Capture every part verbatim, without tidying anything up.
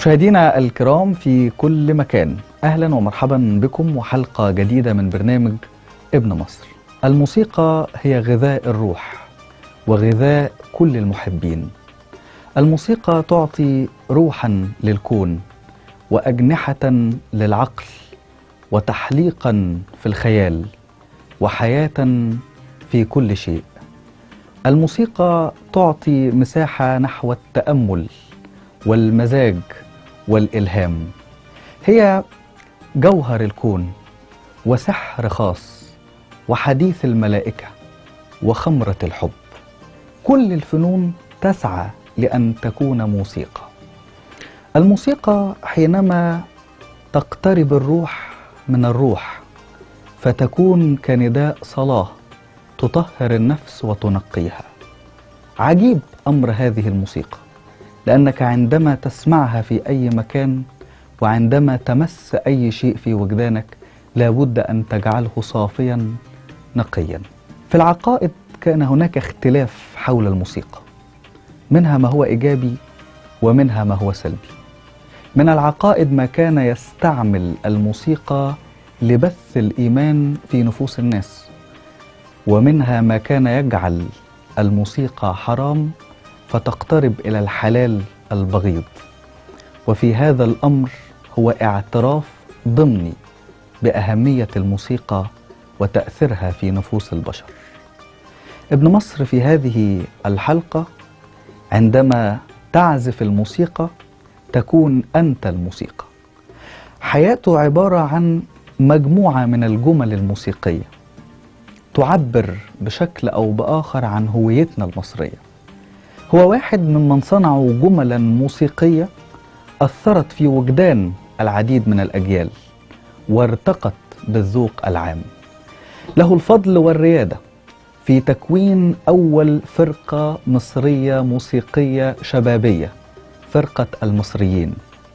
مشاهدينا الكرام في كل مكان، أهلا ومرحبا بكم وحلقة جديدة من برنامج ابن مصر. الموسيقى هي غذاء الروح وغذاء كل المحبين. الموسيقى تعطي روحا للكون وأجنحة للعقل وتحليقا في الخيال وحياة في كل شيء. الموسيقى تعطي مساحة نحو التأمل والمزاج والإلهام. هي جوهر الكون وسحر خاص وحديث الملائكة وخمرة الحب. كل الفنون تسعى لأن تكون موسيقى. الموسيقى حينما تقترب الروح من الروح فتكون كنداء صلاة تطهر النفس وتنقيها. عجيب أمر هذه الموسيقى، لأنك عندما تسمعها في أي مكان وعندما تمس أي شيء في وجدانك لابد أن تجعله صافيا نقيا. في العقائد كان هناك اختلاف حول الموسيقى، منها ما هو إيجابي ومنها ما هو سلبي. من العقائد ما كان يستعمل الموسيقى لبث الإيمان في نفوس الناس، ومنها ما كان يجعل الموسيقى حرام فتقترب إلى الحلال البغيض. وفي هذا الأمر هو اعتراف ضمني بأهمية الموسيقى وتأثيرها في نفوس البشر. ابن مصر في هذه الحلقة عندما تعزف الموسيقى تكون أنت الموسيقى. حياته عبارة عن مجموعة من الجمل الموسيقية تعبر بشكل أو بآخر عن هويتنا المصرية. هو واحد ممن صنعوا جملا موسيقية أثرت في وجدان العديد من الأجيال وارتقت بالذوق العام. له الفضل والريادة في تكوين أول فرقة مصرية موسيقية شبابية، فرقة المصريين.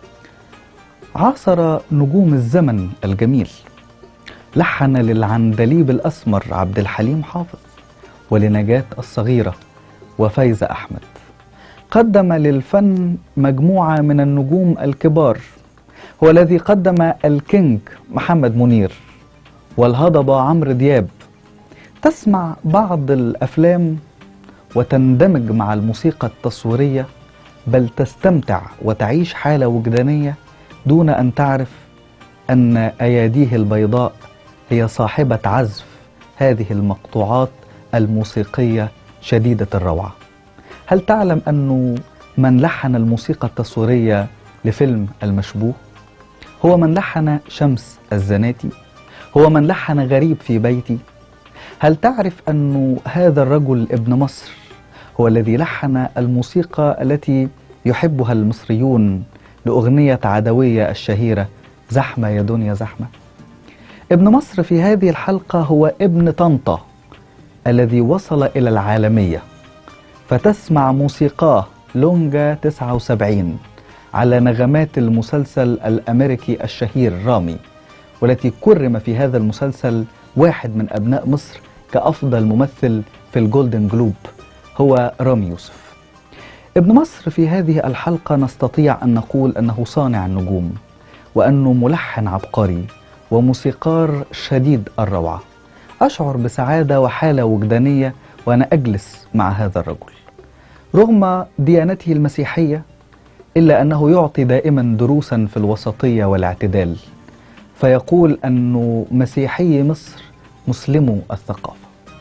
عاصر نجوم الزمن الجميل، لحن للعندليب الأسمر عبد الحليم حافظ ولنجاة الصغيرة وفايزة أحمد. قدم للفن مجموعة من النجوم الكبار، هو الذي قدم الكينج محمد منير والهضبة عمرو دياب. تسمع بعض الأفلام وتندمج مع الموسيقى التصويرية، بل تستمتع وتعيش حالة وجدانية دون أن تعرف أن أياديه البيضاء هي صاحبة عزف هذه المقطوعات الموسيقية شديدة الروعة. هل تعلم أنه من لحن الموسيقى التصويرية لفيلم المشبوه؟ هو من لحن شمس الزناتي؟ هو من لحن غريب في بيتي؟ هل تعرف أنه هذا الرجل ابن مصر هو الذي لحن الموسيقى التي يحبها المصريون لأغنية عدوية الشهيرة زحمة يا دنيا زحمة؟ ابن مصر في هذه الحلقة هو ابن طنطا الذي وصل إلى العالمية، فتسمع موسيقاه لونجا تسعة وسبعين على نغمات المسلسل الأمريكي الشهير رامي، والتي كرم في هذا المسلسل واحد من أبناء مصر كأفضل ممثل في الجولدن جلوب، هو رامي يوسف. ابن مصر في هذه الحلقة نستطيع أن نقول أنه صانع النجوم، وأنه ملحن عبقري وموسيقار شديد الروعة. أشعر بسعادة وحالة وجدانية وأنا أجلس مع هذا الرجل. رغم ديانته المسيحية إلا أنه يعطي دائما دروسا في الوسطية والاعتدال، فيقول أنه مسيحي مصر مسلمو الثقافة.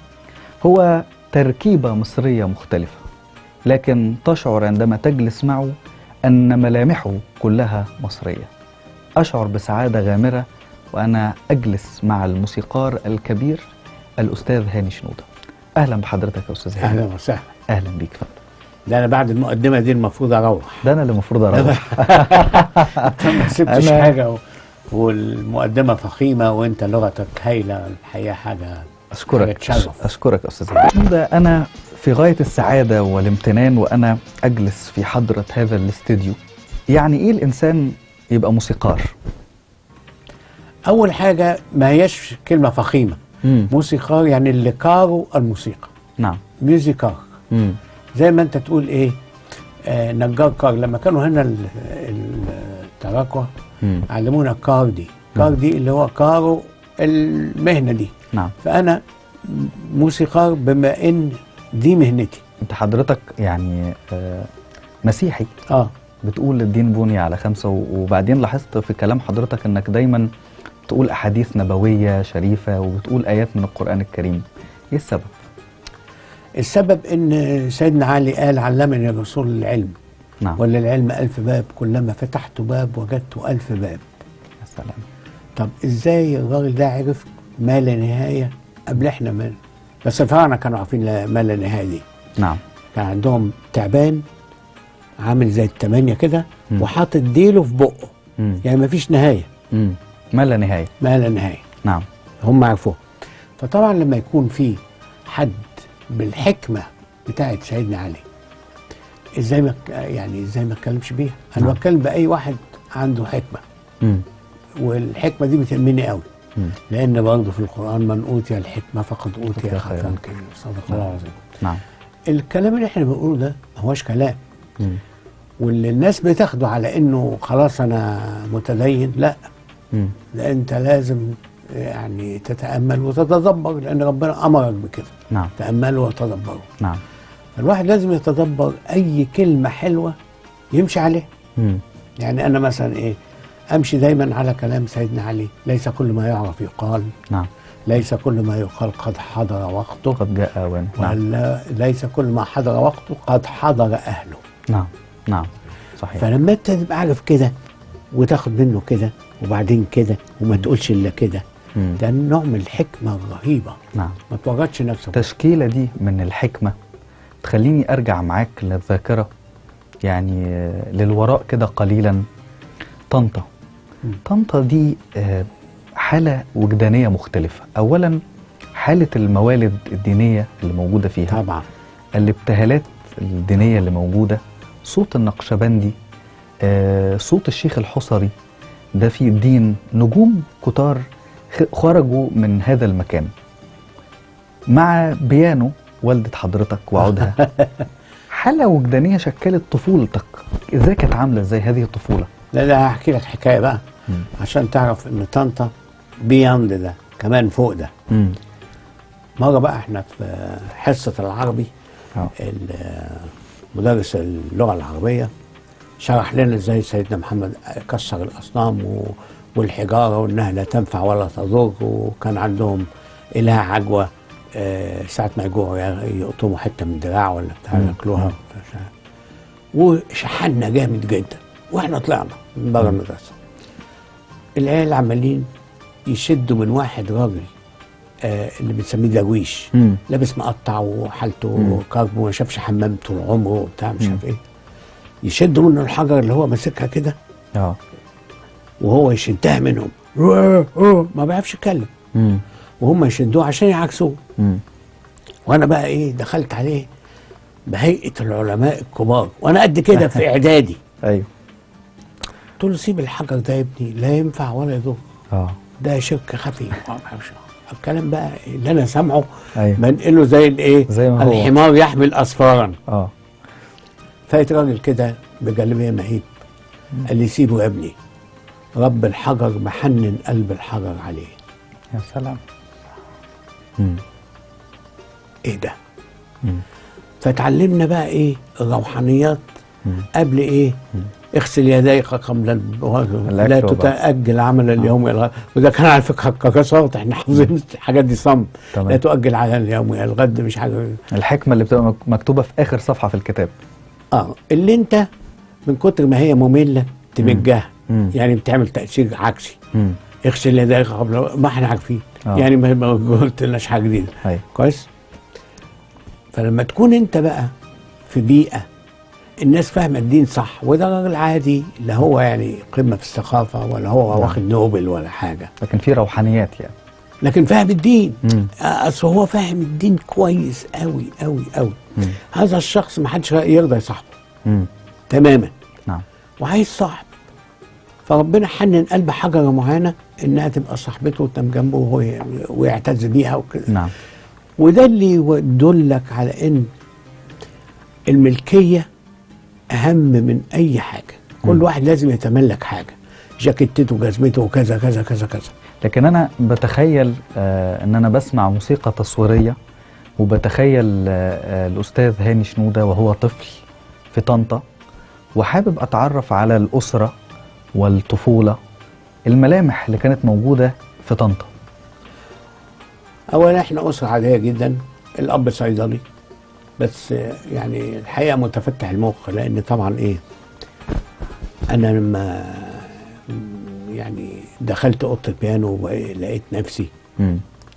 هو تركيبة مصرية مختلفة، لكن تشعر عندما تجلس معه أن ملامحه كلها مصرية. أشعر بسعادة غامرة وأنا أجلس مع الموسيقار الكبير الأستاذ هاني شنودة. أهلا بحضرتك يا أستاذ هاني. أهلا وسهلا. أهلا بيك فندم. ده أنا بعد المقدمة دي المفروض أروح. ده أنا اللي المفروض أروح. أنت ما سبتش حاجة و... والمقدمة فخيمة وأنت لغتك هايلة الحقيقة. حاجة أشكرك تشرف. أشكرك أستاذ هاني. أنا في غاية السعادة والامتنان وأنا أجلس في حضرة هذا الاستديو. يعني إيه الإنسان يبقى موسيقار؟ أول حاجة ما هيش كلمة فخيمة. مم. موسيقار يعني اللي كاروا الموسيقى. نعم. ميوزيكار. مم. زي ما أنت تقول إيه آه نجار كار. لما كانوا هنا ال- التراكوة مم. علمونا الكار دي، كار دي اللي هو كارو المهنة دي. نعم. فأنا موسيقار بما إن دي مهنتي. انت حضرتك يعني آه، مسيحي، اه بتقول الدين بني على خمسة، و- وبعدين لاحظت في كلام حضرتك انك دايما تقول احاديث نبوية شريفة وبتقول ايات من القرآن الكريم. ايه السبب؟ السبب إن سيدنا علي قال علمني الرسول العلم، نعم. وللعلم ألف باب، كلما فتحت باب وجدت ألف باب. يا سلام. طب إزاي الراجل ده عرف ما لا نهاية قبل إحنا ما، بس الفراعنة كانوا عارفين لا- ما لا نهاية دي. نعم. كان عندهم تعبان عامل زي التمانية كده مم. وحاطط ديله في بقه، مم. يعني مفيش نهاية، مم. ما لا نهاية. ما لا نهاية. نعم. هم عرفوه. فطبعا لما يكون في حد بالحكمة بتاعت سيدنا علي، ازاي ما ك- يعني ازاي ما اتكلمش بيها؟ انا نعم. بتكلم باي واحد عنده حكمة، مم. والحكمة دي بتهمني قوي، مم. لان برضه في القرآن من اوتي الحكمة فقد اوتي أوتي خيرا خيراً. كثيرا. صدق الله العظيم. نعم. الكلام اللي احنا بنقوله ده ما هوش كلام، مم. واللي الناس بتاخده على انه خلاص انا متدين، لا، مم. ده انت لازم يعني تتامل وتتدبر، لان ربنا امرك بكده، نعم. تاملوا وتدبروا. نعم. الواحد لازم يتدبر اي كلمه حلوه يمشي عليها. مم. يعني انا مثلا ايه، امشي دايما على كلام سيدنا علي: ليس كل ما يعرف يقال، نعم. ليس كل ما يقال قد حضر وقته، قد جاء أوان. نعم. ولا ليس كل ما حضر وقته قد حضر اهله. نعم. نعم. صحيح. فلما انت تبقى عارف كده وتاخد منه كده وبعدين كده وما تقولش الا كده، مم. ده نوع من الحكمه الرهيبه. نعم. ما توجدش نفسك. التشكيلة دي من الحكمة تخليني أرجع معاك للذاكرة، يعني آه، للوراء كده قليلا. طنطا. مم. طنطا دي آه، حالة وجدانية مختلفة. أولا حالة الموالد الدينية اللي موجودة فيها، طبعا الابتهالات الدينية اللي موجودة، صوت النقشبندي، آه، صوت الشيخ الحصري، ده في الدين نجوم كتار خ- خرجوا من هذا المكان، مع بيانو والدة حضرتك وعودها. حالة وجدانية شكلت طفولتك. ازاي كانت عاملة ازاي هذه الطفولة؟ لا لا هحكي لك حكايه بقى مم. عشان تعرف ان طنطا بياند ده كمان فوق ده. مم. مره بقى احنا في حصه العربي، اه. ال- مدرس اللغه العربيه شرح لنا ازاي سيدنا محمد كسر الاصنام و- والحجاره، وانها لا تنفع ولا تضر، وكان عندهم اله عجوه آه، ساعه ما يجوعوا يقطموا حته من دراع ولا بتاع مم. ياكلوها. وشحنا جامد جدا، واحنا طلعنا من بره المدرسه. العيال عمالين يشدوا من واحد راجل آه اللي بنسميه درويش، مم. لابس مقطع وحالته مم. كرب وما شافش حمام طول عمره وبتاع مش عارف ايه. يشدوا منه الحجر اللي هو ماسكها كده، اه. وهو يشدها منهم، ما بيعرفش يتكلم، مم. وهم يشدوه عشان يعكسوه. مم. وانا بقى ايه، دخلت عليه بهيئه العلماء الكبار وانا قد كده في اعدادي. ايوه. قلت له سيب الحجر ده يا ابني، لا ينفع ولا يضر، اه. ده شرك خفي. ما بعرفش. الكلام بقى اللي انا سامعه ايوه. بنقله زي الايه، زي ما هو. الحمار يحمل اسفارا. اه. فايت راجل كده بجلبيه مهيب قال لي سيبه يا ابني، رب الحجر محنن قلب الحجر عليه. يا سلام. مم. ايه ده؟ مم. فتعلمنا بقى ايه الروحانيات مم. قبل ايه؟ مم. اغسل يديك قبل الب- لا الأكل وبعد. تتأجل عمل اليوم إلى الغد. وده كان على فكرة كركسات، احنا حافظين الحاجات دي صم. تمام. لا تؤجل على اليوم إلى الغد، مش حاجة. الحكمة اللي بتبقى مك- مكتوبة في آخر صفحة في الكتاب. اه اللي انت من كتر ما هي مملة تمجها، مم. يعني بتعمل تأثير عكسي. مم. اغسل يديك قبل، ما احنا عارفين. آه. يعني ما ما قلت لناش حاجة جديدة. أيوة. كويس. فلما تكون انت بقى في بيئة الناس فاهمة الدين صح، وده راجل عادي لا هو يعني قمة في الثقافة ولا هو نعم. واخد نوبل ولا حاجة، لكن في روحانيات يعني. لكن فاهم الدين. مم. اصل هو فاهم الدين كويس قوي قوي قوي. مم. هذا الشخص ما حدش يرضى يصاحبه مم. تماما، نعم. وعايز صاحب. فربنا حنن قلب حجرة معينة انها تبقى صاحبته وتنام جنبه وهو ويعتز بيها وكده. نعم. وده اللي يدلك على ان الملكية اهم من اي حاجه. كل مم. واحد لازم يتملك حاجه، جاكيتته وجزمته وكذا كذا كذا كذا. لكن انا بتخيل آه ان انا بسمع موسيقى تصويريه، وبتخيل آه آه الاستاذ هاني شنوده وهو طفل في طنطا، وحابب اتعرف على الاسره والطفوله، الملامح اللي كانت موجوده في طنطا. اولا احنا اسره عاديه جدا، الاب صيدلي بس يعني الحقيقه متفتح المخ، لان طبعا ايه، انا لما يعني دخلت اوضه البيانو ولقيت نفسي امم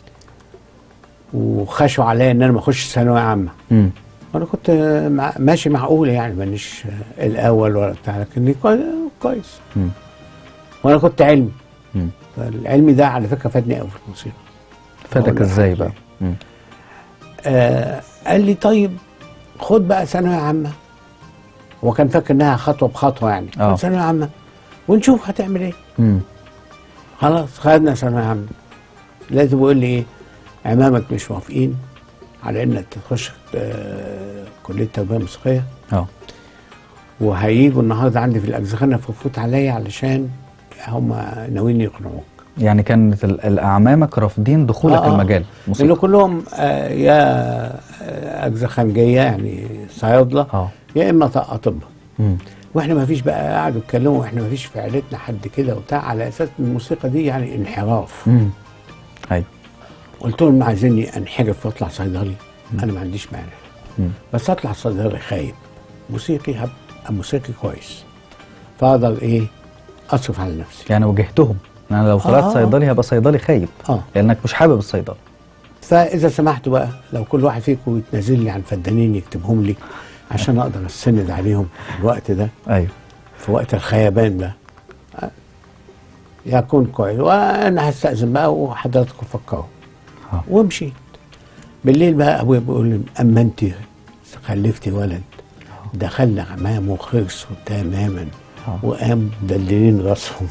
وخشوا عليا ان انا ما اخش ثانويه عامه. امم وانا كنت مع ماشي معقول يعني، مانيش الاول ولا بتاع، لكني كويس. امم وانا كنت علمي، امم فالعلمي ده على فكره فادني قوي في الموسيقى. فادك ازاي بقى؟ امم آه قال لي طيب خد بقى ثانويه عامه، هو كان فاكر انها خطوه بخطوه يعني. اه خد ثانويه عامه ونشوف هتعمل ايه. امم خلاص خدنا ثانويه عامه، لازم يقول لي ايه، عمامك مش موافقين على انك تخش آه كليه تربيه موسيقيه، اه وهيجوا النهارده عندي في الاجزخانه فوت عليا علشان هم ناويين يقنعوك. يعني كانت ال- الاعمامك رافضين دخولك آه آه. المجال موسيقى؟ لان كلهم آه يا آه اجزخانجيه يعني صيادله، اه يا اما ط- اطباء. امم واحنا ما فيش بقى، قعدوا يتكلموا احنا ما فيش في عيلتنا حد كده وبتاع، على اساس ان الموسيقى دي يعني انحراف. امم ايوه قلت لهم عايزيني انحرف واطلع صيدلي، انا ما عنديش مانع، مم. بس اطلع صيدلي خايب، موسيقي هبقى موسيقي كويس، فاقدر ايه اصرف على نفسي. يعني واجهتهم ان انا لو طلعت آه. صيدلي هبقى صيدلي خايب، اه لانك مش حابب الصيدله. فاذا سمحتوا بقى لو كل واحد فيكم يتنازل لي عن فدانين يكتبهم لي عشان اقدر اسند عليهم في الوقت ده، ايوه في وقت الخيبان ده، آه، يكون كويس. وانا هستأذن بقى وحضراتكم فكروا. آه. ومشيت. بالليل بقى ابويا بيقول لي اما انت خلفتي ولد، دخلنا عمامه وخرسوا تماما آه. وقام مدللين راسهم.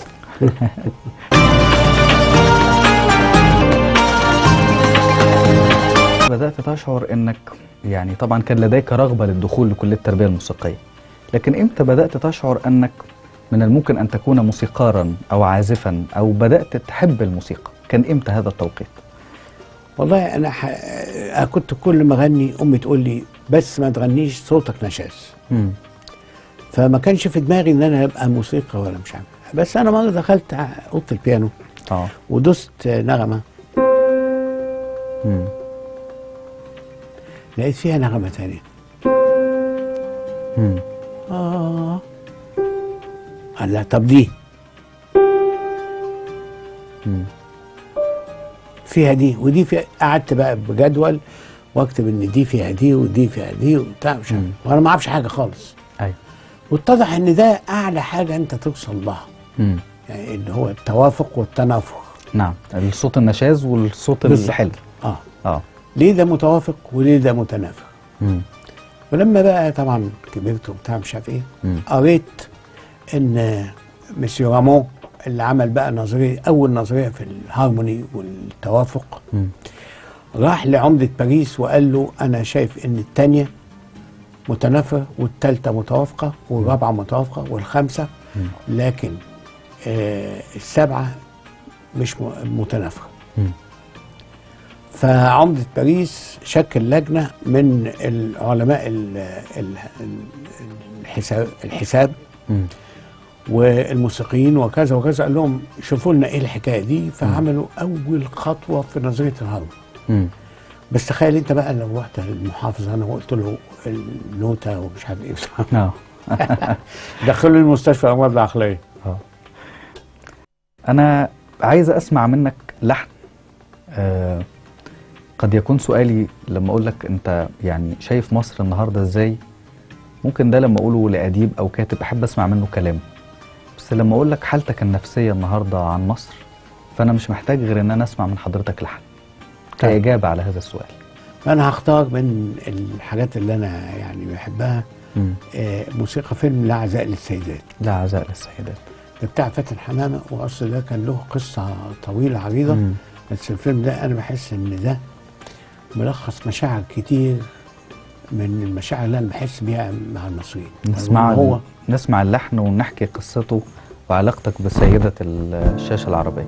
بدأت تشعر انك يعني طبعا كان لديك رغبة للدخول لكلية التربية الموسيقية، لكن امتى بدأت تشعر انك من الممكن ان تكون موسيقارا او عازفا او بدأت تحب الموسيقى؟ كان امتى هذا التوقيت؟ والله انا ح... أنا كنت كل ما اغني امي تقول لي بس ما تغنيش صوتك نشاز. امم فما كانش في دماغي ان انا ابقى موسيقى ولا مش عارف. بس انا مره دخلت اوضه البيانو اه ودست نغمه، امم لقيت فيها نغمه ثانيه. امم اه قال لا طب دي امم فيها دي ودي فيها. قعدت بقى بجدول واكتب ان دي فيها دي ودي فيها دي وبتاع مش عارف، وانا ما اعرفش حاجه خالص. ايوه واتضح ان ده اعلى حاجه انت توصل لها، امم يعني اللي هو التوافق والتنافق. نعم، الصوت النشاز والصوت بالظبط. الحلو. اه اه ليه ده متوافق وليه ده متنافق. امم ولما بقى طبعا كبرت وبتاع مش عارف ايه، مم. قريت ان مسيو رامون اللي عمل بقى نظريه، اول نظريه في الهارموني والتوافق، امم راح لعمده باريس وقال له انا شايف ان الثانيه متنافره والثالثه متوافقه والرابعه متوافقه والخامسه، مم. لكن آه السبعه مش م- متنافره. مم. فعمدة باريس شكل لجنة من العلماء ال- ال- الحساب, الحساب مم. والموسيقيين وكذا وكذا، قال لهم شوفوا لنا ايه الحكايه دي. فعملوا اول خطوه في نظريه الهارموني. مم. بس تخيل انت بقى لو رحت للمحافظ انا وقلت له النوته ومش عارف ايه اه دخلوا المستشفى الامراض العقليه. اه انا عايز اسمع منك لحن. آه قد يكون سؤالي لما اقول لك انت يعني شايف مصر النهارده ازاي، ممكن ده لما اقوله لاديب او كاتب احب اسمع منه كلام، بس لما اقول لك حالتك النفسيه النهارده عن مصر فانا مش محتاج غير ان انا اسمع من حضرتك لحن كاجابه على هذا السؤال. انا هختار من الحاجات اللي انا يعني بحبها مم. آه موسيقى فيلم لا عزاء للسيدات. لا عزاء للسيدات ده بتاع فاتن حمامه، واصل ده كان له قصه طويله عريضه. مم. بس الفيلم ده انا بحس ان ده ملخص مشاعر كتير من المشاعر اللي انا بحس بيها مع المصريين. نسمع هو نسمع اللحن ونحكي قصته وعلاقتك بسيدة الشاشة العربية.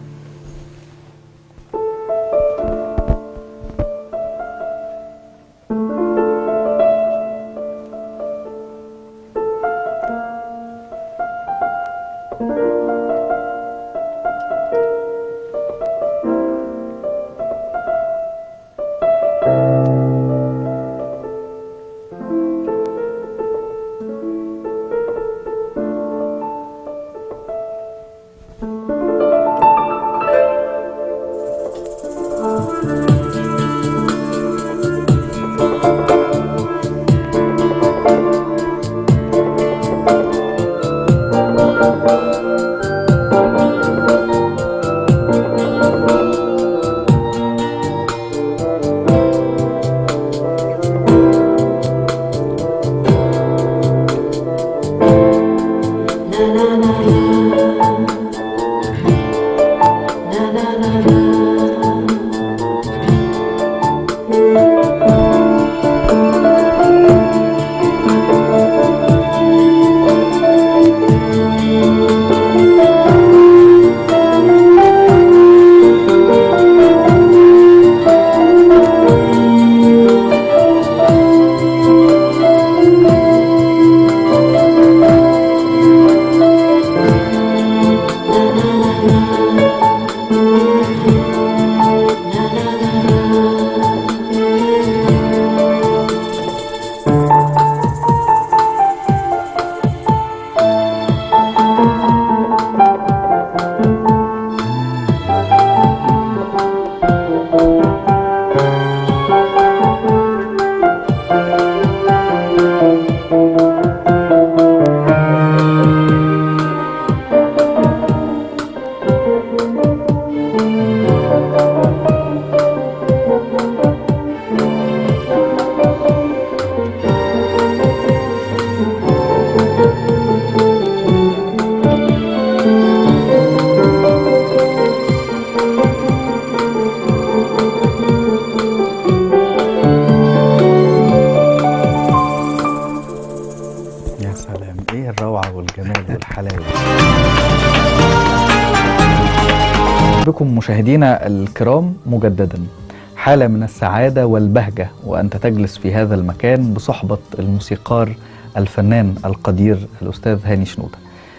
بكم مشاهدينا الكرام مجددا، حالة من السعادة والبهجة وأنت تجلس في هذا المكان بصحبة الموسيقار الفنان القدير الأستاذ هاني شنودة.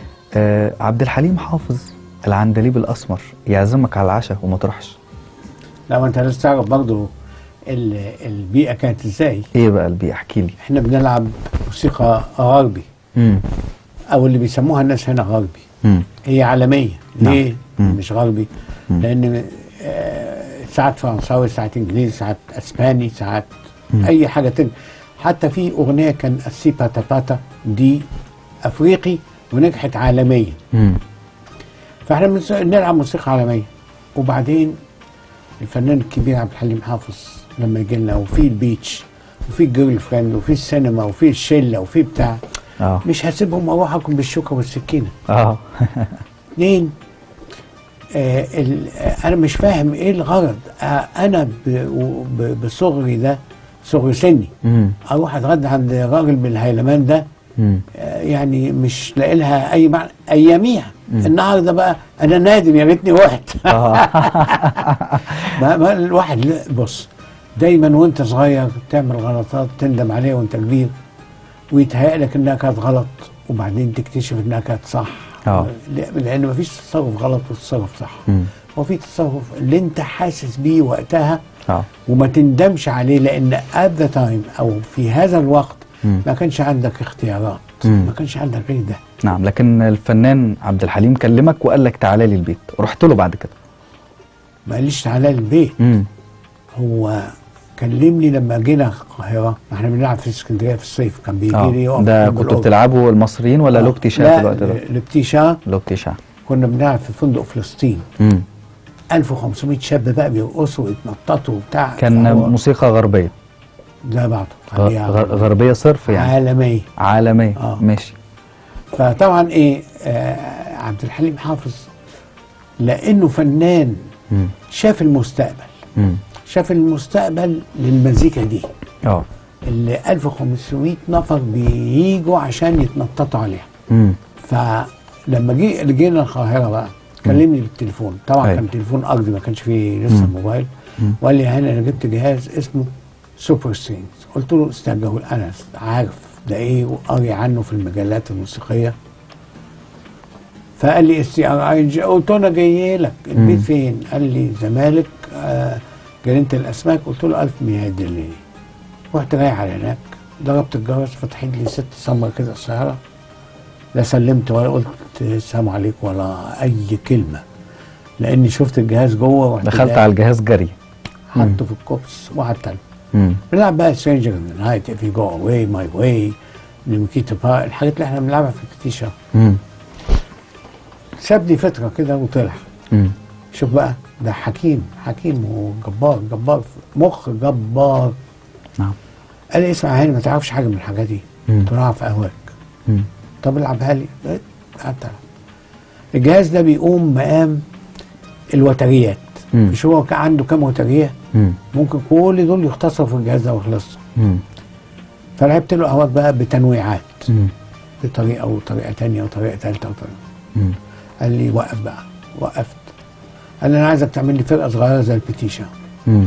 آه عبد الحليم حافظ العندليب الأسمر يعزمك على العشاء وما تروحش. لا ما انت لازم تعرف برضه البيئة كانت ازاي. ايه بقى البيئة؟ احكي لي. احنا بنلعب موسيقى غربي مم. او اللي بيسموها الناس هنا غربي. مم. هي عالمية. نعم. ليه مم. مش غربي؟ مم. لان آه ساعات فرنساوي، ساعات انجليزي، ساعات اسباني، ساعات مم. اي حاجة تانية. حتى في اغنية كان السي باتا باتا دي افريقي ونجحت عالميا. مم. فاحنا بنلعب موسيقى عالمية. وبعدين الفنان الكبير عبد الحليم حافظ لما يجي لنا، وفي البيتش وفي الجيرل فريند وفي السينما وفي الشله وفي بتاع، اه مش هسيبهم اروح اكل بالشوكه والسكينه. اه اثنين آه انا مش فاهم ايه الغرض. آه انا بصغري ده، صغر سني، مم. اروح اتغدى عند راجل بالهيلمان ده، آه يعني مش لاقي لها اي معنى اياميها. النهارده بقى انا نادم، يا ريتني رحت. ما ما الواحد بص دايما وانت صغير تعمل غلطات تندم عليها وانت كبير، ويتهيأ لك انها كانت غلط وبعدين تكتشف انها كانت صح. اه لان مفيش تصرف غلط وتصرف صح. مم. هو في تصرف اللي انت حاسس بيه وقتها اه وما تندمش عليه، لان at the time او في هذا الوقت مم. ما كانش عندك اختيارات. مم. ما كانش عندك غير ده. نعم، لكن الفنان عبد الحليم كلمك وقال لك تعالى لي البيت، رحت له بعد كده؟ ما قاليش تعالى لي البيت. مم. هو كلمني لما جينا القاهره، احنا بنلعب في اسكندريه في الصيف، كان بيجي آه. لي يقف. ده كنتوا بتلعبوا المصريين ولا آه. لوكتيشا في الوقت ده؟ لوكتيشا. لوكتيشا. كنا بنلعب في فندق فلسطين. امم ألف وخمسمائة شاب بقى بيرقصوا ويتنططوا وبتاع. كان موسيقى غربيه؟ لا بعض غ... غربيه صرف يعني؟ عالميه. عالميه. آه. ماشي. فطبعا ايه آه عبد الحليم حافظ لانه فنان مم. شاف المستقبل. مم. شاف المستقبل للمزيكا دي. اه اللي ألف وخمسمائة نفر بييجوا عشان يتنططوا عليها. مم. فلما جي جينا القاهره بقى كلمني بالتليفون، طبعا أيوة. كان تليفون ارضي ما كانش فيه لسه موبايل، وقال لي هاني انا جبت جهاز اسمه سوبر سينز. قلت له استرجعه، انا عارف ده ايه وقاري عنه في المجلات الموسيقيه. فقال لي اس تي ار اي. قلت له انا جاي لك، البيت فين؟ قال لي زمالك آه جنينه الاسماك. قلت له ألف ميعاد الليل. رحت جاي على هناك، ضربت الجرس، فتحت لي ست سمر كده قصيره، لا سلمت ولا قلت السلام عليكم ولا اي كلمه، لاني شفت الجهاز جوه. دخلت على الجهاز جري، حطه في الكوبس وقعدت العب. بنلعب بقى سترينجر نايت، اف يو جو اواي ماي واي، نيمكيتا با، الحاجات اللي احنا بنلعبها في البتيشة. ساب لي فتره كده وطلع. مم. شوف بقى، ده حكيم حكيم وجبار جبار، مخ جبار. نعم. قال لي اسمع يا هاني، ما تعرفش حاجه من الحاجات دي؟ قلت له اعرف اهواك. طب العبها لي. قعدت العب. الجهاز ده بيقوم مقام الوتريات. مم. مش هو كان عنده كام وتريه؟ مم. ممكن كل دول يختصروا في الجهاز ده ويخلصوا. فلعبت له اهواك بقى بتنويعات. مم. بطريقه وطريقه ثانيه وطريقه ثالثه وطريقه. قال لي وقف بقى. وقفت. قال لي انا عايزك تعمل لي فرقه صغيره زي البتيشة. مم.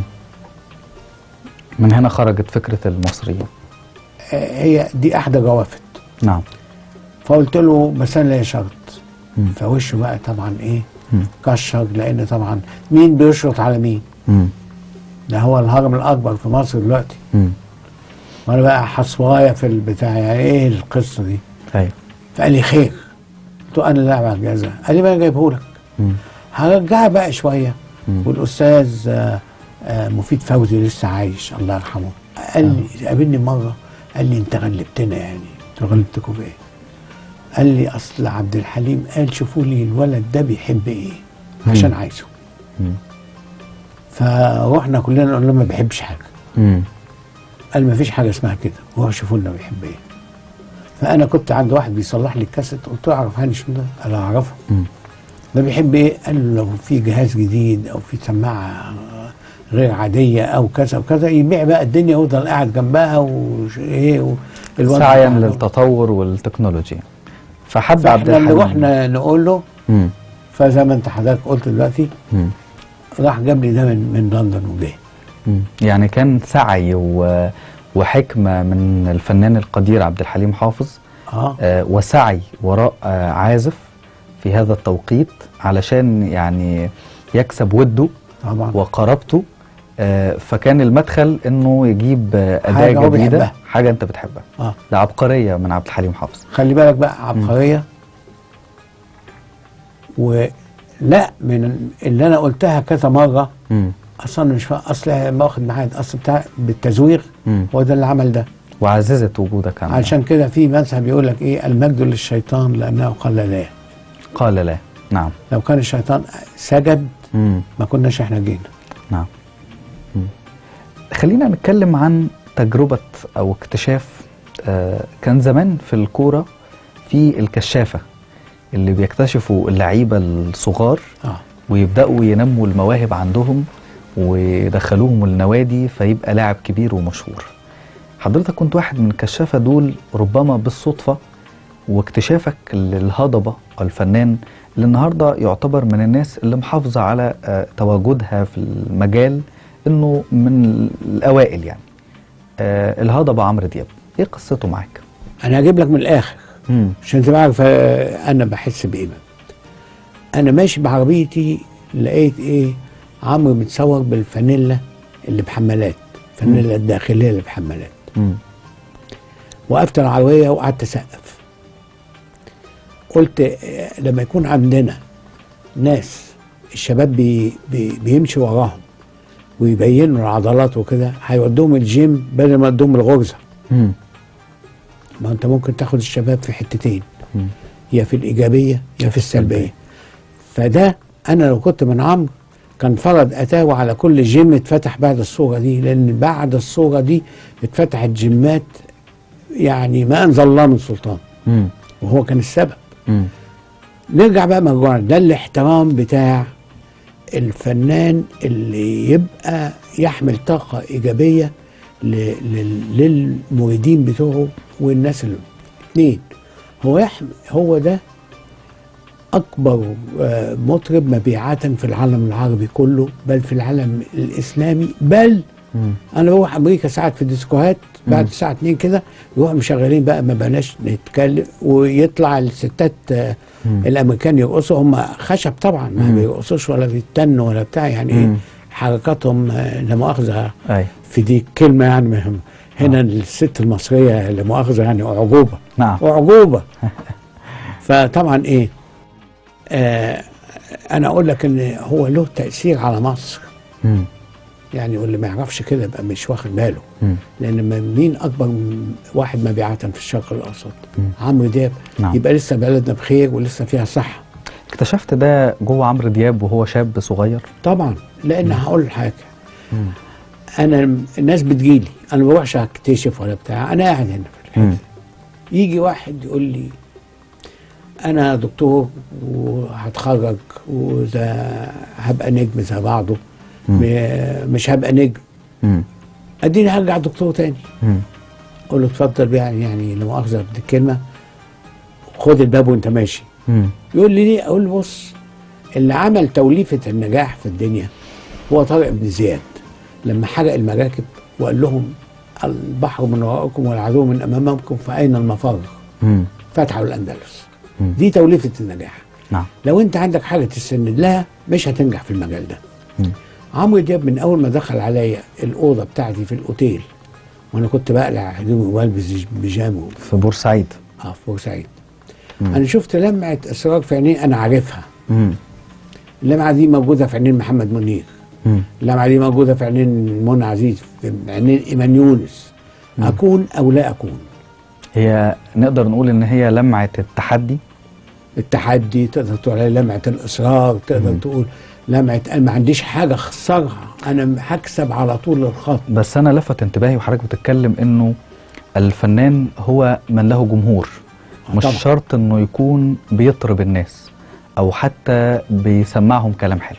من هنا خرجت فكره المصريه. آه هي دي احدى جوافت. نعم. فقلت له بس انا ليا شرط. فوشه بقى طبعا ايه؟ مم. كشر، لان طبعا مين بيشرط على مين؟ مم. ده هو الهرم الاكبر في مصر دلوقتي. مم. وانا بقى حصوايه في البتاع، يعني ايه القصه دي؟ ايوه. فقال لي خير. قلت له انا لاعب على الجهاز ده. قال لي ما انا جايبه لك. هرجعها بقى شويه. مم. والاستاذ آآ آآ مفيد فوزي لسه عايش الله يرحمه، قال لي قابلني مره، قال لي انت غلبتنا. يعني قلت له غلبتكم بايه؟ قال لي اصل عبد الحليم قال شوفوا لي الولد ده بيحب ايه عشان مم. عايزه. مم. فروحنا كلنا قلنا ما بيحبش حاجه. مم. قال ما فيش حاجه اسمها كده، روح شوفوا لنا بيحب ايه. فانا كنت عند واحد بيصلح لي الكاسيت، قلت له اعرف هاني شنو ده؟ قال اعرفه. ده بيحب ايه؟ قال له لو في جهاز جديد او في سماعه غير عاديه او كذا وكذا يبيع بقى الدنيا ويفضل قاعد جنبها وايه سعيا للتطور والتكنولوجيا. فحب عبد الحليم اللي رحنا نقول له. مم. فزي ما انت حضرتك قلت دلوقتي، مم. راح جاب لي ده من من لندن وجه. يعني كان سعي و... وحكمه من الفنان القدير عبد الحليم حافظ. آه. آه وسعي وراء آه عازف في هذا التوقيت علشان يعني يكسب وده طبعا وقرابته. آه فكان المدخل انه يجيب آه اداه جديده، حاجه انت بتحبها. اه ده عبقريه من عبد الحليم حافظ. خلي بالك بقى، عبقريه. ولا من اللي انا قلتها كذا مره. مم. اصلا مش فا... اصل ما واخد ميعاد، اصل بتاع بالتزوير. مم. هو ده اللي عمل ده، وعززت وجودك عنه. عشان كده في مذهب يقول لك ايه، المجد للشيطان لانه قال لا. قال لا. نعم. لو كان الشيطان سجد مم. ما كناش احنا جينا. نعم. مم. خلينا نتكلم عن تجربة او اكتشاف. آه كان زمان في الكورة في الكشافة اللي بيكتشفوا اللعيبة الصغار. آه. ويبدأوا ينموا المواهب عندهم ويدخلوهم النوادي فيبقى لاعب كبير ومشهور. حضرتك كنت واحد من الكشافة دول ربما بالصدفة، واكتشافك للهضبة الفنان اللي النهاردة يعتبر من الناس اللي محافظة على آه تواجدها في المجال، انه من الاوائل يعني. آه الهضبة عمرو دياب، ايه قصته معاك؟ انا هجيب لك من الاخر مم. عشان تبقى عارف انا بحس بايه. انا ماشي بعربيتي لقيت ايه، عمرو متصور بالفانيلا اللي بحمالات، الفانيلا الداخليه اللي بحمالات. مم. وقفت العربيه وقعدت اسقف. قلت لما يكون عندنا ناس الشباب بي بي بيمشي وراهم ويبينوا العضلات وكده، هيودوهم الجيم بدل ما يودوهم الغرزه. مم. ما انت ممكن تاخد الشباب في حتتين، مم. يا في الايجابيه يا في السلبيه. فده انا لو كنت من عمرو كان فرض اتاوى على كل جيم اتفتح بعد الصوره دي، لان بعد الصوره دي اتفتحت جيمات يعني ما انزل الله من سلطان. مم. وهو كان السبب. مم. نرجع بقى مرجوعنا، ده الاحترام بتاع الفنان اللي يبقى يحمل طاقه ايجابيه ل- لل- للمريدين بتوعه والناس اللي اثنين. هو يحم هو ده أكبر آه، مطرب مبيعات في العالم العربي كله، بل في العالم الإسلامي. بل مم. أنا بروح أمريكا ساعات في الديسكوهات بعد مم. الساعة اتنين كده، يروحوا مشغلين بقى ما بلاش نتكلم، ويطلع الستات آه، مم. الأمريكان يرقصوا. هم خشب طبعا، ما مم. بيرقصوش ولا بيتنوا ولا بتاع يعني إيه، مم. حركاتهم آه، لا مؤاخذة أي في دي كلمة يعني مهمة. هنا الست المصرية لا مؤاخذة يعني أعجوبة، نعم. أعجوبة. فطبعا إيه، آه أنا أقول لك إن هو له تأثير على مصر. مم. يعني واللي ما يعرفش كده يبقى مش واخد باله. مم. لأن م- مين أكبر م- واحد مبيعات في الشرق الأوسط؟ مم. عمرو دياب. نعم. يبقى لسه بلدنا بخير ولسه فيها صحة. اكتشفت ده جوه عمرو دياب وهو شاب صغير؟ طبعا، لأن هقول حاجة، مم. أنا الناس بتجيلي، أنا ما بروحش أكتشف ولا بتاع، أنا قاعد هنا في مم. الحتة. يجي واحد يقول لي أنا دكتور وهتخرج وده هبقى نجم زي بعضه، مم. م- مش هبقى نجم، مم. اديني هرجع دكتور تاني. مم. اقول له اتفضل بقى، يعني لا مؤاخذه بالكلمه، خد الباب وانت ماشي. مم. يقول لي ليه؟ اقول له بص، اللي عمل توليفه النجاح في الدنيا هو طارق بن زياد، لما حرق المراكب وقال لهم البحر من ورائكم والعدو من امامكم فاين المفر؟ مم. فتحوا الاندلس. مم. دي توليفه النجاح. نعم. لو انت عندك حاجه تسند لها مش هتنجح في المجال ده. مم. عمرو دياب من اول ما دخل عليا الاوضه بتاعتي في الاوتيل، وانا كنت بقلع هدومي والبس بيجامه في بورسعيد. اه في بورسعيد، مم. انا شفت لمعه اسرار في عينيه انا عارفها. مم. اللمعه دي موجوده في عينين محمد منير، مم. اللمعه دي موجوده في عينين منى عزيز، في عينين ايمان يونس. مم. اكون او لا اكون. هي نقدر نقول ان هي لمعة التحدي. التحدي، تقدر تقول عليها لمعه الاصرار، تقدر مم. تقول لمعه انا ما عنديش حاجه اخسرها، انا هكسب على طول الخط. بس انا لفت انتباهي وحضرتك بتتكلم انه الفنان هو من له جمهور، آه مش طبعا. شرط انه يكون بيطرب الناس او حتى بيسمعهم كلام حلو.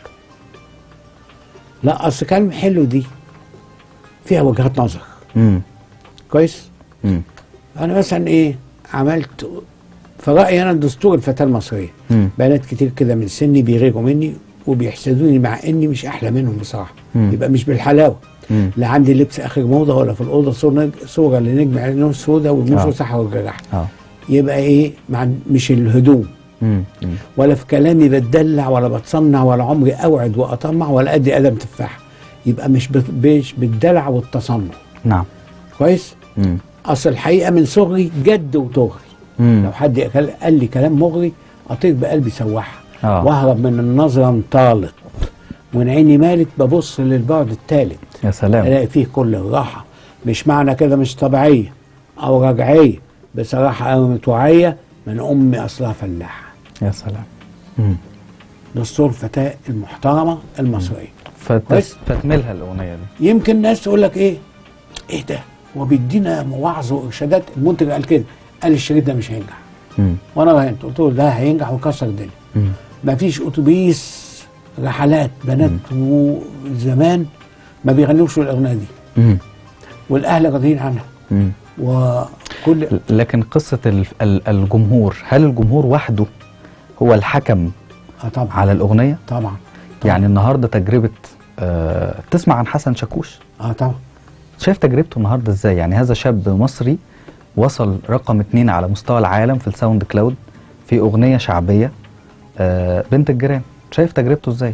لا اصل كلام حلو دي فيها وجهات نظر. امم كويس. امم انا مثلا ايه عملت في رايي انا دستور الفتاه المصريه. امم بنات كتير كده من سني بيغيروا مني وبيحسدوني مع اني مش احلى منهم بصراحه. مم. يبقى مش بالحلاوه، امم لا عندي لبس اخر موضه ولا في الاوضه صوره صوره لنجم عينهم سودا ومنه آه. صح والجرح. اه يبقى ايه مع مش الهدوم امم ولا في كلامي بتدلع ولا بتصنع ولا عمري اوعد واطمع ولا ادي قلم تفاح. يبقى مش بت- مش بالدلع والتصنع. نعم. كويس. امم اصل الحقيقه من صغري جد وطغري. لو امم حد قال قال لي كلام مغري اطير بقلبي سواحه اه واهرب من النظره انطالت، وان عيني مالت ببص للبعد الثالث يا سلام. الاقي فيه كل الراحه. مش معنى كده مش طبيعيه او رجعيه، بصراحه قامت وعيه من امي اصلها فلاحه. يا سلام. امم دستور الفتاه المحترمه المصريه. فت... كويس. فتملها الاغنيه دي. يمكن ناس تقول لك ايه ايه ده هو بيدينا مواعظ وارشادات. المنتج قال كده، قال الشريط ده مش هينجح، امم وانا راهنت قلت له ده هينجح ويكسر الدنيا. امم ما فيش اتوبيس رحلات بنات وزمان ما بيغنوش الاغنيه دي، امم والاهل راضيين عنها. امم وكل لكن قصه ال- ال- الجمهور، هل الجمهور وحده هو الحكم اه طبعا على الاغنيه؟ طبعا, طبعا. يعني النهارده تجربه آه تسمع عن حسن شاكوش، اه طبعا شايف تجربته النهارده ازاي؟ يعني هذا شاب مصري وصل رقم اتنين على مستوى العالم في الساوند كلاود في اغنيه شعبيه، آه بنت الجيران، شايف تجربته ازاي؟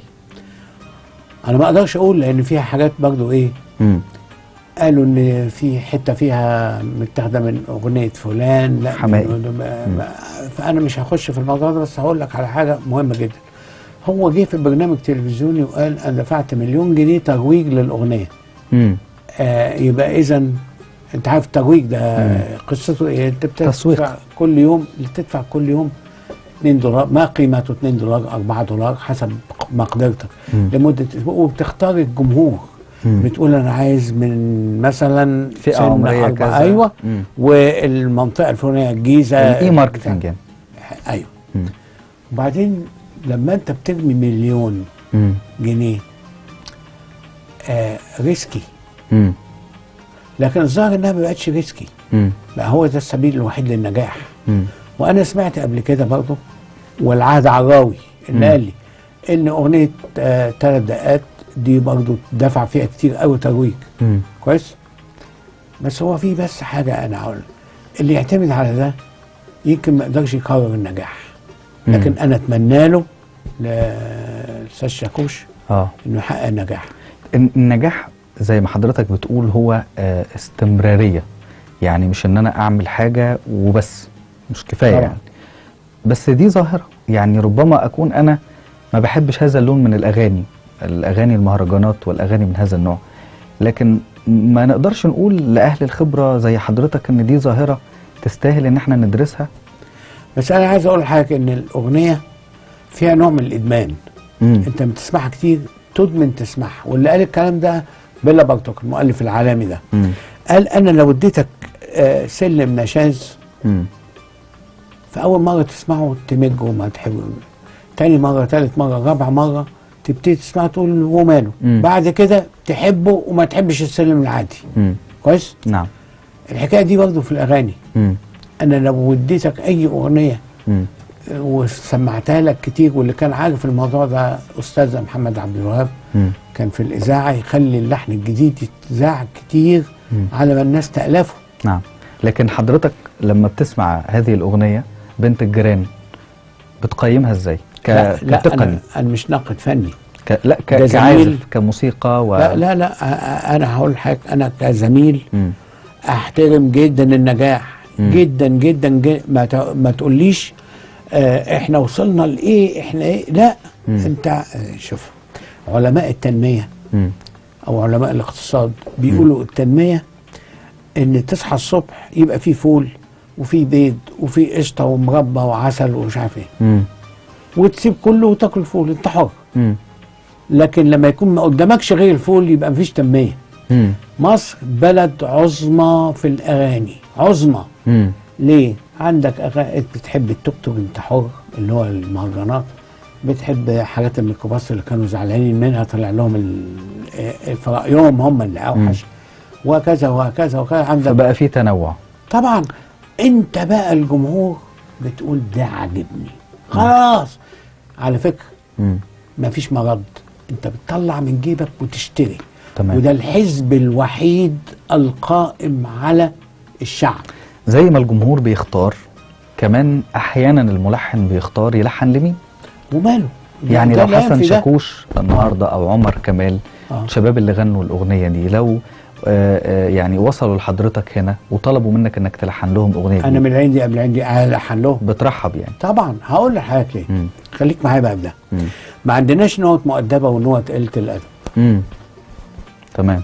انا ما اقدرش اقول لان فيها حاجات برضو ايه. امم قالوا ان في حته فيها متاخده من اغنيه فلان، لا حماقي. من- ما- ما- فانا مش هخش في الموضوع ده، بس هقول لك على حاجه مهمه جدا. هو جه في برنامج تلفزيوني وقال انا دفعت مليون جنيه ترويج للاغنيه. امم آه يبقى اذا انت عارف الترويج ده مم. قصته ايه؟ انت بتدفع تسويق. كل يوم، بتدفع كل يوم اتنين دولار، ما قيمته اتنين دولار اربعة دولار حسب مقدرتك مم. لمده اسبوع، وبتختار الجمهور. مم. بتقول انا عايز من مثلا فئة سن عمرية أربعة- كذا. ايوه مم. والمنطقه الفلانيه الجيزه الاي ماركتنج يعني. بتاع- ايوه. مم. وبعدين لما انت بترمي مليون مم. جنيه آه ريسكي. مم. لكن الظاهر انها ما بقتش ريسكي، مم. بقى هو ده السبيل الوحيد للنجاح. مم. وانا سمعت قبل كده برضه والعهد عراوي اللي مم. قال لي ان اغنيه آه ثلاث دقات دي برضه دفع فيها كتير قوي ترويج. مم. كويس. بس هو في بس حاجه انا هقول، اللي يعتمد على ده يمكن ما يقدرش يكرر النجاح. لكن مم. انا اتمنى له للاستاذ شاكوش اه انه يحقق النجاح. الن- النجاح زي ما حضرتك بتقول هو آه، استمرارية، يعني مش ان انا اعمل حاجة وبس، مش كفاية طبعا. يعني. بس دي ظاهرة، يعني ربما اكون انا ما بحبش هذا اللون من الاغاني، الاغاني المهرجانات والاغاني من هذا النوع، لكن ما نقدرش نقول لاهل الخبرة زي حضرتك ان دي ظاهرة تستاهل ان احنا ندرسها. بس انا عايز اقول لحضرتك ان الاغنيه فيها نوع من الادمان. مم. انت بتسمعها كتير تدمن تسمعها. واللي قال الكلام ده بيلا بارتوك المؤلف العالمي ده. مم. قال انا لو اديتك آه سلم نشاز، مم. فاول مره تسمعه تمجه وما تحبه، تاني مره تالت مره رابع مره تبتدي تسمعه تقول وماله، مم. بعد كده تحبه وما تحبش السلم العادي. مم. كويس. نعم. الحكايه دي برضه في الاغاني. مم. انا لو اديتك اي اغنيه مم. وسمعتها لك كتير، واللي كان عارف الموضوع ده استاذ محمد عبد الوهاب، مم. كان في الاذاعه يخلي اللحن الجديد يتذاع كتير مم. على ما الناس تالفه. نعم. لكن حضرتك لما بتسمع هذه الأغنية بنت الجيران بتقيمها ازاي؟ ك... لا, لا كتقني. أنا, انا مش ناقد فني. ك... لا ك... ده كعازف زميل. كموسيقى و... لا لا لا أ- انا هقول حاجه، انا كزميل مم. احترم جدا النجاح. مم. جدا جدا, جدا ما, ت... ما تقوليش آه احنا وصلنا لايه، احنا ايه، لا. مم. انت آه شوف علماء التنميه مم. او علماء الاقتصاد بيقولوا التنميه ان تصحى الصبح يبقى فيه فول وفيه بيض وفيه قشطه ومربى وعسل ومش عارف ايه، مم. وتسيب كله وتاكل فول، انت حر. مم. لكن لما يكون ما قدامكش غير الفول يبقى مفيش تنميه. مم. مصر بلد عظمى في الاغاني، عظمى. مم. ليه؟ عندك اغاني بتحب التوك توك انت حر اللي هو المهرجانات، بتحب حاجات الميكروباص اللي كانوا زعلانين منها طلع لهم ال- في رايهم هم اللي اوحش، وهكذا وهكذا وهكذا. عندك فبقى في تنوع. طبعا انت بقى الجمهور بتقول ده عاجبني خلاص. على فكره مم. مفيش مرض، انت بتطلع من جيبك وتشتري. تمام. وده الحزب الوحيد القائم على الشعب. زي ما الجمهور بيختار، كمان احيانا الملحن بيختار يلحن لمين. وماله يعني ده لو لا حسن ينفي ده. شاكوش النهارده او عمر كمال، آه. الشباب اللي غنوا الاغنيه دي، لو آه آه يعني وصلوا لحضرتك هنا وطلبوا منك انك تلحن لهم اغنيه انا دي، من عندي قبل عندي الحن لهم بترحب يعني؟ طبعا. هقول لحضرتك ليه. مم. خليك معايا بقى بده. مم. ما عندناش نوع مؤدبه ونوع قله الادب. امم تمام.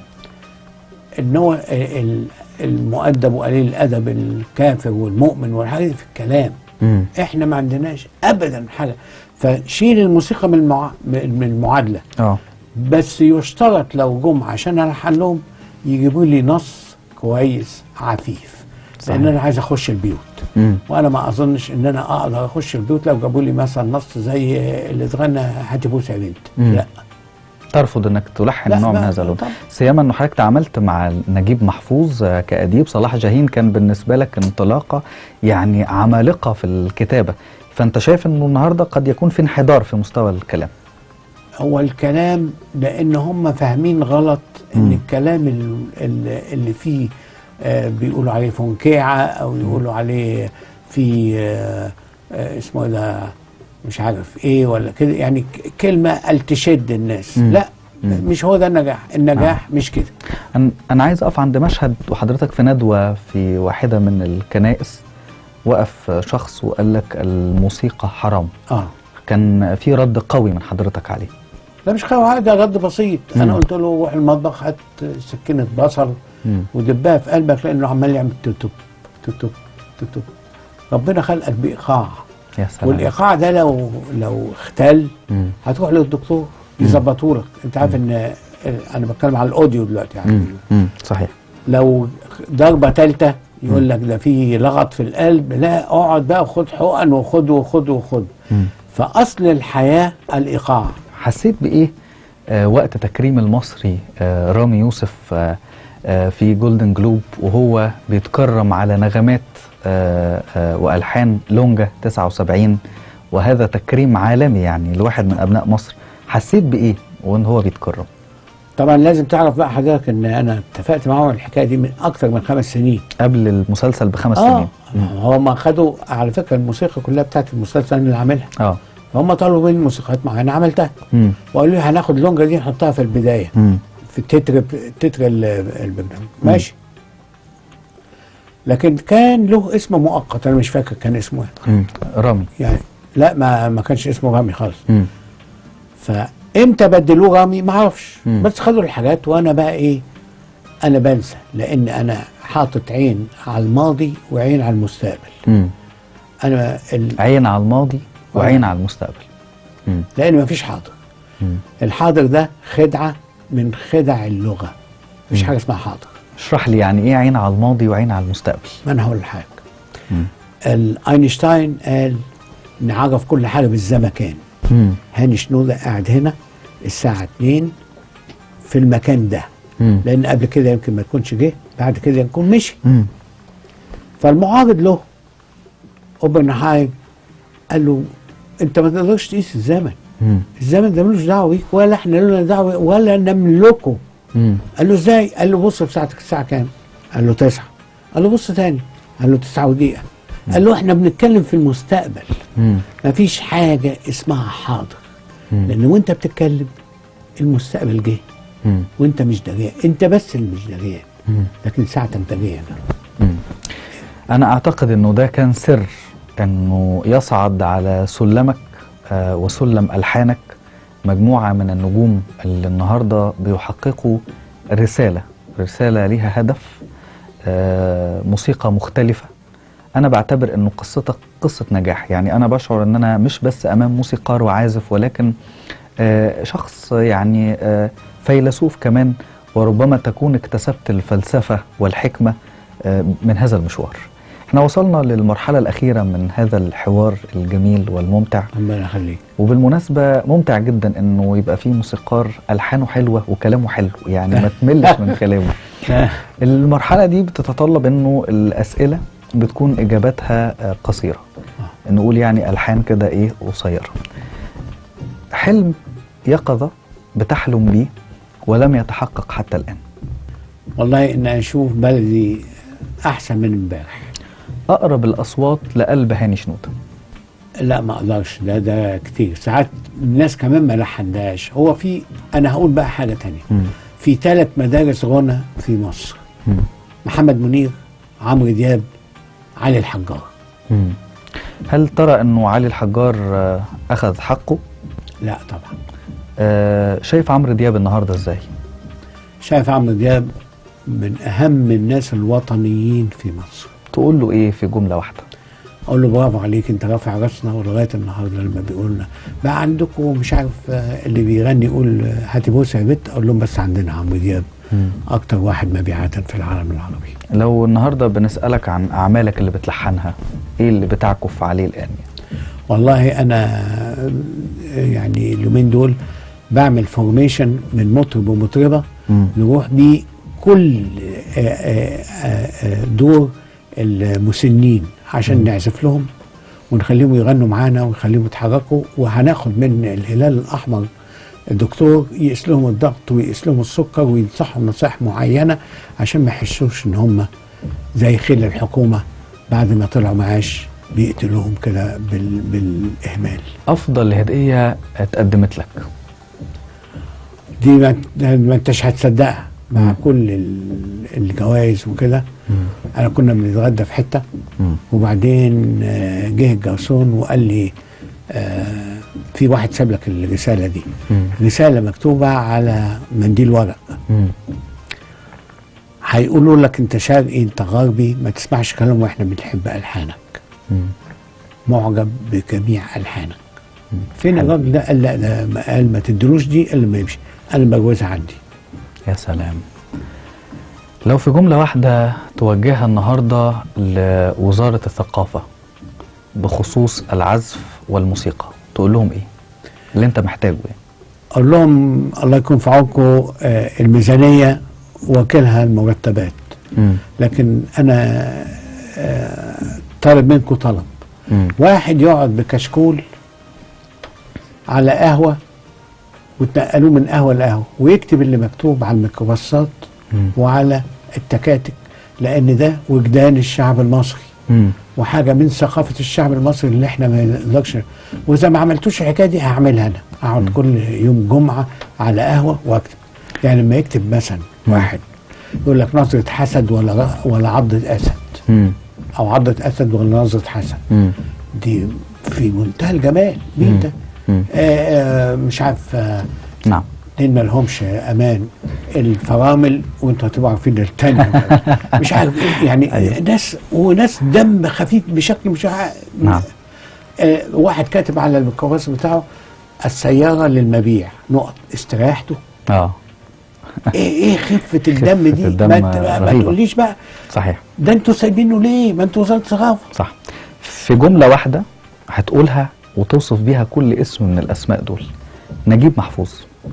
النوع ال- المؤدب وقليل الادب، الكافر والمؤمن والحاجات دي في الكلام. امم احنا ما عندناش ابدا حاجه. فشيل الموسيقى من المع... من المعادله. اه بس يشترط لو جم عشان الحن لهم يجيبوا لي نص كويس عفيف، لان انا عايز اخش البيوت. امم وانا ما اظنش ان انا اقدر اخش البيوت لو جابوا لي مثلا نص زي اللي اتغنى هاتي بوسه يا بنت. مم. لا ترفض انك تلحن لا نوع من بقى، هذا اللون، طبعا. سيما انه حضرتك تعاملت مع نجيب محفوظ آه، كأديب. صلاح جاهين كان بالنسبه لك انطلاقه يعني عمالقه في الكتابه، فانت شايف انه النهارده قد يكون في انحدار في مستوى الكلام؟ هو الكلام لان هم فاهمين غلط ان مم. الكلام ال- ال- اللي فيه آه بيقولوا عليه فنكيعه او يقولوا عليه في آه آه اسمه إيه ده مش عارف ايه ولا كده، يعني ك- كلمه تشد الناس. مم. لا مم. مش هو ده النجاح. النجاح مش كده. أنا أنا عايز أقف عند مشهد وحضرتك في ندوة في واحدة من الكنائس، وقف شخص وقال لك الموسيقى حرام. اه كان في رد قوي من حضرتك عليه. لا مش خير حاجه، رد بسيط. مم. انا قلت له روح المطبخ هات سكينه بصل مم. ودبها في قلبك لانه عمال يعمل توتوب توتوب توتوب. ربنا خلقك بايقاع، يا سلام. والايقاع ده لو لو اختل مم. هتروح للدكتور يظبطه لك. انت عارف ان انا بتكلم على الاوديو دلوقتي يعني. مم. مم. صحيح. لو ضربه ثالثه يقول لك ده في لغط في القلب، لا اقعد بقى وخد حقن وخد وخد وخد. مم. فاصل الحياه الايقاع. حسيت بإيه آه وقت تكريم المصري آه رامي يوسف آه آه، في جولدن جلوب، وهو بيتكرم على نغمات آه، آه، والحان لونجا تسعة وسبعين، وهذا تكريم عالمي يعني لواحد من ابناء مصر. حسيت بايه وان هو بيتكرم؟ طبعا لازم تعرف بقى حضرتك ان انا اتفقت معاهم الحكايه دي من اكتر من خمس سنين قبل المسلسل بخمس اه سنين. هم خدوا على فكره الموسيقى كلها بتاعت المسلسل انا اللي عاملها. اه فهم طلبوا مني موسيقات معينه عملتها، امم وقالوا لي هناخد اللونجا دي نحطها في البدايه امم في التتر تتر ال- البرنامج. ماشي. لكن كان له اسم مؤقت انا مش فاكر كان اسمه ايه امم رامي. يعني. لا ما ما كانش اسمه رامي خالص. امم فامتى بدلوه رامي ما اعرفش، مم. بس خدوا الحاجات وانا بقى ايه، انا بنسى لان انا حاطط عين على الماضي وعين على المستقبل. امم انا ال... عين على الماضي وعين على المستقبل. امم لان ما فيش حاضر. مم. الحاضر ده خدعه من خدع اللغه، مفيش مم. حاجه اسمها حاضر. اشرح لي يعني ايه عين على الماضي وعين على المستقبل. ما انا هقول لحضرتك. مم. ال- اينشتاين قال نعرف كل حاجه بالزمكان. مم. هاني شنودة قاعد هنا الساعه اتنين في المكان ده، مم. لان قبل كده يمكن ما تكونش جه، بعد كده يكون مشي. مم. فالمعارض له اوبنهايم قال له انت ما تقدرش تقيس الزمن، مم. الزمن ده ملوش دعوه بيك ولا احنا لنا دعوه ولا نملكه. مم. قال له ازاي؟ قال له بص في ساعتك الساعه كام؟ قال له تسعة. قال له بص تاني، قال له تسعة ودقيقه. قال له احنا بنتكلم في المستقبل، مم. مفيش حاجه اسمها حاضر، مم. لان وانت بتتكلم المستقبل جه مم. وانت مش دريان، انت بس اللي مش دريان، مم. لكن ساعتك دريان. مم. أنا أعتقد أنه ده كان سر أنه يصعد على سلمك آه، وسلم ألحانك مجموعة من النجوم اللي النهاردة بيحققوا رسالة رسالة ليها هدف، آه، موسيقى مختلفة. أنا بعتبر أنه قصتك قصة نجاح، يعني أنا بشعر أن أنا مش بس أمام موسيقار وعازف، ولكن آه، شخص يعني آه، فيلسوف كمان، وربما تكون اكتسبت الفلسفة والحكمة آه، من هذا المشوار. احنا وصلنا للمرحلة الأخيرة من هذا الحوار الجميل والممتع، ربنا يخليك. وبالمناسبة ممتع جدا انه يبقى فيه موسيقار ألحانه حلوة وكلامه حلو، يعني ما تملش من كلامه. المرحلة دي بتتطلب انه الأسئلة بتكون إجاباتها آه، قصيرة، نقول يعني ألحان كده ايه قصيرة. حلم يقظة بتحلم بيه ولم يتحقق حتى الآن؟ والله ان اشوف بلدي احسن من امبارح. أقرب الأصوات لقلب هاني شنودة؟ لا ما اقدرش، ده ده كتير ساعات الناس كمان ما لحندهاش. هو في، انا هقول بقى حاجه تانية. مم. في ثلاث مدارس غنى في مصر: مم. محمد منير، عمرو دياب، علي الحجار. مم. هل ترى أنه علي الحجار آه، أخذ حقه؟ لا طبعا. آه، شايف عمرو دياب النهاردة إزاي؟ شايف عمرو دياب من اهم الناس الوطنيين في مصر. تقول له إيه في جملة واحدة؟ اقول له برافو عليك، انت رافع راسنا، ولغايه النهارده لما بيقول لنا بقى عندكم مش عارف آه، اللي بيغني يقول آه، هاتي بوسه يا بت، اقول لهم بس عندنا عمرو دياب مم. اكتر واحد مبيعاتا في العالم العربي. لو النهاردة بنسألك عن أعمالك اللي بتلحنها، إيه اللي بتعكف عليه الآن؟ والله انا آه، يعني اليومين دول بعمل فورميشن من مطرب ومطربه، مم. نروح بيه كل آه، آه، آه، دور المسنين عشان مم. نعزف لهم ونخليهم يغنوا معانا ونخليهم يتحركوا، وهناخد من الهلال الاحمر الدكتور يقيس لهم الضغط ويقيس لهم السكر وينصحهم نصائح معينه عشان ما يحسوش ان هم زي خيل الحكومه بعد ما طلعوا معاش بيقتلوهم كده بال... بالاهمال. أفضل هدية اتقدمت لك؟ دي ما, ما انتش هتصدقها مع مم. كل ال- الجوائز وكده. مم. انا كنا بنتغدى في حته، مم. وبعدين آه، جه الجرسون وقال لي آه، في واحد ساب لك الرساله دي. مم. رساله مكتوبه على منديل ورق، مم. هيقولوا لك انت شرقي انت غربي ما تسمعش كلام واحنا بنحب الحانك، مم. معجب بجميع الحانك. مم. فين حلو. الراجل ده؟ قال لا، ده ما- قال ما تدلوش دي الا ما يمشي، انا بجوزها عندي. يا سلام. لو في جملة واحدة توجهها النهاردة لوزارة الثقافة بخصوص العزف والموسيقى، تقول لهم ايه؟ اللي انت محتاجه ايه؟ اقول لهم الله يكون في عونكم، آه، الميزانيه واكلها المرتبات. مم. لكن انا آه، طالب منكم طلب. مم. واحد يقعد بكشكول على قهوه وتنقلوه من قهوه لقهوه ويكتب اللي مكتوب على الميكروباصات مم. وعلى التكاتك، لان ده وجدان الشعب المصري مم. وحاجه من ثقافه الشعب المصري اللي احنا ما نقدرش. واذا ما عملتوش الحكايه دي هعملها انا، اقعد مم. كل يوم جمعه على قهوه واكتب. يعني لما يكتب مثلا مم. واحد يقول لك نظره حسد ولا غ- ولا عضه اسد، مم. او عضه اسد ولا نظره حسد، مم. دي في منتهى الجمال. مين مم. ده؟ مم. آه آه مش عارف آه نعم. اتنين ما لهمش امان، الفرامل وانتوا هتبقوا عارفين التانية مش عارف ايه يعني. أيوة. ناس وناس دم خفيف بشكل مش عارف. نعم. آه واحد كاتب على الميكروباص بتاعه السيارة للمبيع نقط، استريحتوا؟ اه ايه ايه خفة الدم دي؟ الدم ما, ت- ما رهيبة. تقوليش بقى صحيح. ده انتوا سايبينه ليه؟ ما انتوا وزارة ثقافة. صح. في جملة واحدة هتقولها وتوصف بيها كل اسم من الأسماء دول. نجيب محفوظ،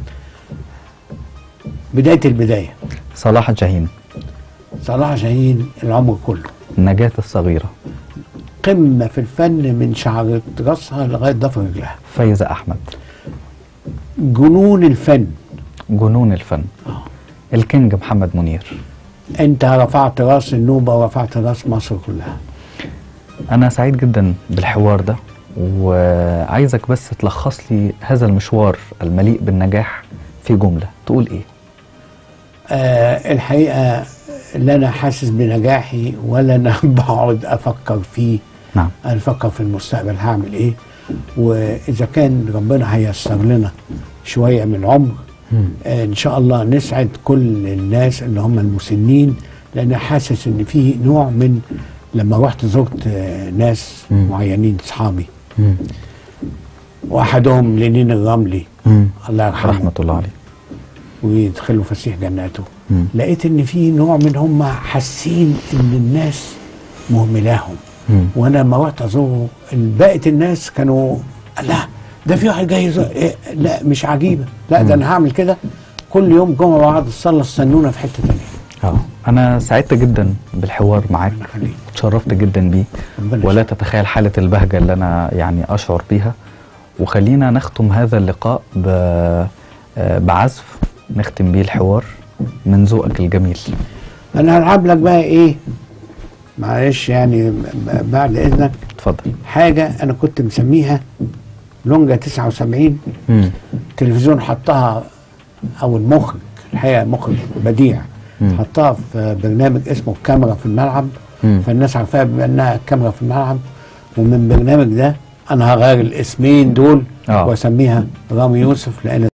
بداية البداية، صلاح جاهين، صلاح جاهين العمر كله، نجاة الصغيرة، قمة في الفن من شعر راسها لغاية ضفر رجلها، فايزة أحمد، جنون الفن، جنون الفن، الكينج محمد منير. انت رفعت راس النوبة ورفعت راس مصر كلها. أنا سعيد جدا بالحوار ده، وعايزك بس تلخص لي هذا المشوار المليء بالنجاح في جملة. تقول إيه؟ آه الحقيقة لا أنا حاسس بنجاحي ولا أنا بقعد أفكر فيه. نعم. أنا أفكر في المستقبل هعمل إيه، وإذا كان ربنا هيسر لنا شوية من عمر آه إن شاء الله نسعد كل الناس اللي هم المسنين، لأن حاسس إن في نوع من لما رحت زرت آه ناس مم. معينين أصحابي، مم. واحدهم لنين الرملي مم. الله يرحمه رحمة الله عليه ويدخلوا فسيح جناته. مم. لقيت ان في نوع من هم حاسين ان الناس مهملاهم. مم. وانا لما رحت ازوره بقت الناس كانوا لا ده في واحد جاي يزور. إيه لا مش عجيبه، لا ده انا هعمل كده كل يوم جمعه بعد الصلاه استنونا في حته ثانيه. اه أنا سعدت جدا بالحوار معاك، ربنا يخليك. اتشرفت جدا بيه، ربنا ولا يخليك. تتخيل حالة البهجة اللي أنا يعني أشعر بيها. وخلينا نختم هذا اللقاء ب- آه، بعزف نختم بيه الحوار من ذوقك الجميل. انا هلعب لك بقى ايه معلش يعني ب- بعد اذنك اتفضل. حاجه انا كنت مسميها لونجا تسعة وسبعين. مم. التلفزيون حطها او المخرج الحقيقه مخرج بديع مم. حطها في برنامج اسمه الكاميرا في الملعب. مم. فالناس عارفاها بما انها الكاميرا في الملعب، ومن البرنامج ده انا هغير الاسمين دول آه. واسميها رامي يوسف، لان